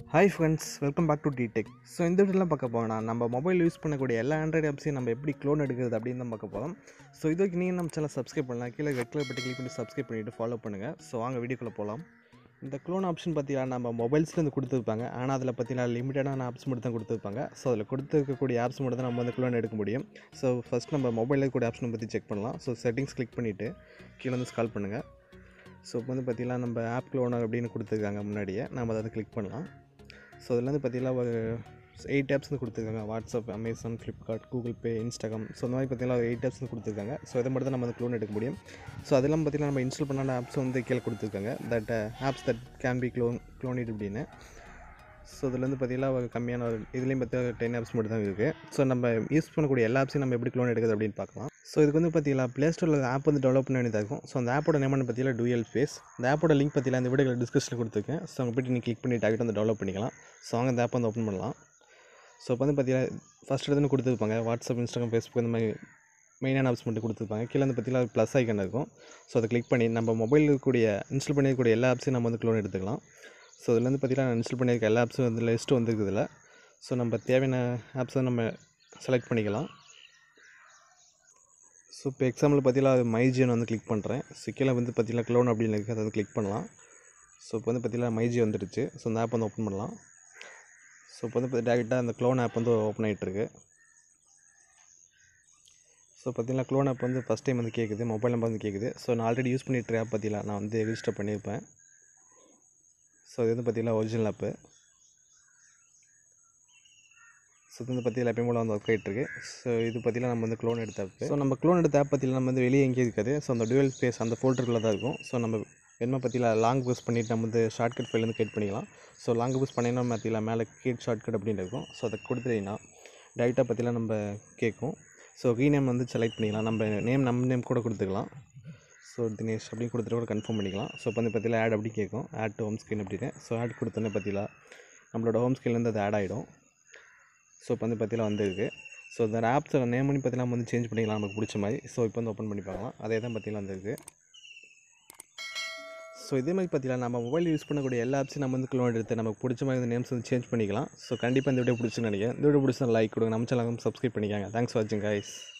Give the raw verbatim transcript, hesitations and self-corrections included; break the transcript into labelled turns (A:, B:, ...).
A: Hi friends, welcome back to D-Tech. So இந்த வீடியோலாம் பார்க்க போனால் நம்ம மொபைல் யூஸ் பண்ணக்கூடிய எல்லா ஆண்ட்ராய்டு ஆப்ஸையும் நம்ம எப்படி க்ளோன் எடுக்கிறது அப்படின்னு தான் பார்க்க போகிறோம். ஸோ இது வரைக்கும் நீங்கள் நம்ம சேனல் சப்ஸ்கிரைப் பண்ணலாம், கீழே ரெட் கலர் பட்டி கிளிக் பண்ணி சப்ஸ்கிரைப் பண்ணிவிட்டு ஃபாலோ பண்ணுங்கள். ஸோ வாங்க வீடியோக்குள்ளே போகலாம். இந்த க்ளோன் ஆப்ஷன் பார்த்தீங்கன்னா நம்ம மொபைல்ஸ்லேருந்து கொடுத்துருப்பாங்க, ஆனால் அதில் பார்த்தீங்கன்னா லிமிட்டடான ஆப்ஸ் மட்டும் தான் கொடுத்துருப்பாங்க. ஸோ அதில் கொடுத்துருக்கக்கூடிய ஆப்ஸ் மட்டும் தான் நம்ம வந்து க்ளோன் எடுக்க முடியும். ஸோ ஃபஸ்ட் நம்ம மொபைலில் இருக்கக்கூடிய ஆப்ஷனை பற்றி செக் பண்ணலாம். ஸோ செட்டிங்ஸ் கிளிக் பண்ணிவிட்டு கீழே வந்து ஸ்கால் பண்ணுங்கள். ஸோ இப்போ வந்து பார்த்திங்கன்னா நம்ம ஆப் க்ளோனர் அப்படின்னு கொடுத்துருக்காங்க முன்னாடியே, நம்ம அதை கிளிக் பண்ணலாம். ஸோ அதில் வந்து பார்த்திங்கன்னா ஒரு எயிட் ஆப்ஸ் வந்து கொடுத்துருக்காங்க. WhatsApp, Amazon, Flipkart, Google Pay, Instagram. So இந்த மாதிரி பார்த்திங்கன்னா ஒரு எயிட் ஆப்ஸ் வந்து கொடுத்துருக்காங்க. ஸோ இதை மட்டும் தான் நம்ம வந்து க்ளோன் எடுக்க முடியும். ஸோ அதெல்லாம் பார்த்திங்கன்னா நம்ம இன்ஸ்டால் பண்ணாத ஆப்ஸ் வந்து கீழே கொடுத்துருக்காங்க. That apps that can be clone cloned அப்படின்னு. ஸோ இதில் வந்து பார்த்திங்கன்னா ஒரு கம்மியான ஒரு இதுலேயும் பார்த்தீங்கன்னா டென் ஆப்ஸ் மட்டும் தான் இருக்குது. ஸோ நம்ம யூஸ் பண்ணக்கூடிய எல்லா ஆப்ஸையும் நம்ம எப்படி க்ளோன் எடுக்குது அப்படின்னு பார்க்கலாம். ஸோ இதுக்கு வந்து பார்த்திங்கன்னா ப்ளே ஸ்டோரில் ஆப் வந்து டெவலப் பண்ண வேண்டியதாக இருக்கும். ஸோ அந்த ஆப்போட நேம் பார்த்தீங்கன்னா டூயல் ஃபேஸ். இந்த ஆப்போட லிங்க் பார்த்தீங்கன்னா இந்த வீடியோவில் டிஸ்கிரிப்ஷனில் கொடுத்துருக்கேன். ஸோ அங்கே போய்ட்டு நீங்கள் கிளிக் பண்ணி டாக்டர் வந்து டெவலப் பண்ணிக்கலாம். ஸோ அங்கே அந்த ஆப் வந்து ஓப்பன் பண்ணலாம். ஸோ இப்போ வந்து பார்த்திங்கன்னா ஃபஸ்ட் எடுத்து கொடுத்துருப்பாங்க வாட்ஸ்அப், இன்ஸ்டாகிராம், ஃபேஸ்புக் இந்த மாதிரி மெயினான ஆப்ஸ் மட்டும் கொடுத்துருப்பாங்க. கீழே வந்து பார்த்திங்கன்னா ப்ளஸ் ஐக்கன் இருக்கும். ஸோ அதை கிளிக் பண்ணி நம்ம மொபைலில் இருக்கக்கூடிய இன்ஸ்டால் பண்ணியிருக்கக்கூடிய எல்லா ஆப்ஸையும் நம்ம வந்து க்ளோன் எடுத்துக்கலாம். ஸோ இதில் வந்து பார்த்திங்கன்னா நான் இன்ஸ்டால் பண்ணியிருக்க எல்லா ஆப்ஸும் வந்து லிஸ்ட்டு வந்துருக்குதுல. ஸோ நம்ம தேவையான ஆப்ஸை நம்ம செலக்ட் பண்ணிக்கலாம். ஸோ இப்போ எக்ஸாம்பிள் பார்த்திங்கன்னா மைஜியன் வந்து கிளிக் பண்ணுறேன். ஸோ கீழே வந்து பார்த்திங்கன்னா க்ளோன் அப்படின்னு இருக்குது, அதை வந்து கிளிக் பண்ணலாம். ஸோ இப்போ வந்து பார்த்திங்கன்னா மைஜி வந்துடுச்சு. ஸோ அந்த ஆப் வந்து ஓப்பன் பண்ணலாம். ஸோ இப்போ வந்து டேரெக்டாக அந்த க்ளோன் ஆப் வந்து ஓப்பன் ஆகிட்டுருக்கு. ஸோ பார்த்திங்கன்னா க்ளோன் ஆப் வந்து ஃபஸ்ட் டைம் வந்து கேட்குது, மொபைல் நம்பர் வந்து கேட்குது. ஸோ நான் ஆல்ரெடி யூஸ் பண்ணிட்டு ஆப் பார்த்திங்கன்னா நான் வந்து ரெஜிஸ்டர் பண்ணியிருப்பேன். ஸோ இது வந்து பார்த்திங்கன்னா ஒரிஜினல் ஆப்பு. ஸோ இது வந்து பார்த்திங்கன்னா எப்பயும் போல் வந்து ஒர்க் ஆகிட்டுருக்கு. ஸோ இது பார்த்திங்கன்னா நம்ம வந்து க்ளோன் எடுத்த ஆப். ஸோ நம்ம க்ளோன் எடுத்த ஆப் பார்த்திங்கன்னா நம்ம வந்து வெளியே எங்கேயும் இருக்காது. ஸோ அந்த டூயல் ஸ்பேஸ் அந்த ஃபோல்டருக்குள்ள தான் இருக்கும். ஸோ நம்ம என்ன பார்த்திங்கன்னா லாங் ப்ரெஸ் பண்ணிவிட்டு நம்ம வந்து ஷார்ட்கட் ஃபைல் வந்து கிரியேட் பண்ணிக்கலாம். ஸோ லாங் ப்ரெஸ் பண்ணிங்கன்னா பார்த்திங்கன்னா மேலே கீட் ஷார்ட்கட் அப்படின்னு இருக்கும். ஸோ அதை கொடுத்துட்டீங்கன்னா டைரெக்டாக பார்த்திங்கன்னா நம்ம கேட்கும். ஸோ ரீநேம் வந்து செலக்ட் பண்ணிக்கலாம். நம்ம நேம் நம்ம நேம் கூட கொடுத்துக்கலாம். ஸோ தினேஷ் அப்படின்னு கொடுத்துட்டு கூட கன்ஃபார்ம் பண்ணிக்கலாம். ஸோ இப்போ வந்து பார்த்திங்கன்னா ஆட் அப்படி கேட்கும், ஆட் டு ஹோம் ஸ்க்ரீன் அப்படின்னு. ஸோ ஆட் கொடுத்தோன்னே பார்த்திங்கன்னா நம்மளோட ஹோம் ஸ்க்ரீன்லேருந்து அது ஆட் ஆகிடும். ஸோ இப்போ வந்து பார்த்திங்கன்னா வந்துருக்கு. ஸோ இந்த ஆப்ஸோட நேம் பண்ணி பார்த்திங்கன்னா நம்ம வந்து சேஞ்ச் பண்ணிக்கலாம் நமக்கு பிடிச்ச மாதிரி. ஸோ இப்போ வந்து ஓப்பன் பண்ணி பார்க்கலாம். அதே தான் பார்த்திங்கன்னா வந்துருக்கு. ஸோ இதே மாதிரி பார்த்திங்கன்னா நம்ம மொபைல் யூஸ் பண்ணக்கூடிய எல்லா ஆப்ஸையும் நம்ம வந்து க்ளோன் எடுத்து நமக்கு பிடிச்ச மாதிரி இந்த நேம்ஸ் வந்து சேஞ்ச் பண்ணிக்கலாம். ஸோ கண்டிப்பாக இந்த வீடியோ பிடிச்சுன்னு நினைக்கிறேன். இந்த வீடியோ பிடிச்சா லைக் கொடுங்க, நம்ம சேனலுக்கு சப்ஸ்கிரைப் பண்ணிக்காங்க. தேங்க்ஸ் ஃபார் வாட்சிங் கைஸ்.